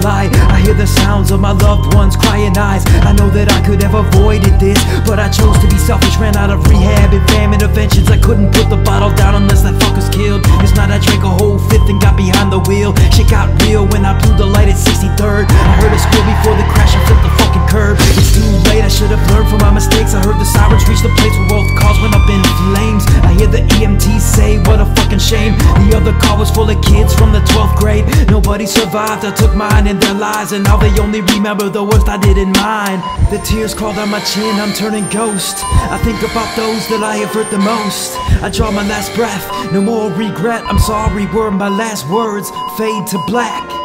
lie. I hear the sounds of my loved ones crying eyes. I know that I could have avoided this, but I chose to be selfish. Ran out of rehab and fam interventions. I couldn't put the bottle down unless that fucker's killed. This night I drank a whole fifth and got behind the wheel. Shit got real when I blew the light at 63rd. I heard a squeal before the crash, I flipped the fucking curb. It's too late, I should have learned from my mistakes. I heard the sirens reach the place where both cars went up in flames. I hear the EMTs say, what a fucking shame. The other car was full of kids from the 12th grade. Nobody survived, I took mine and their lives, and now they only remember the worst I did in mine. The tears crawl down my chin, I'm turning ghost. I think about those that I have hurt the most. I draw my last breath, no more regret. I'm sorry were my last words, fade to black.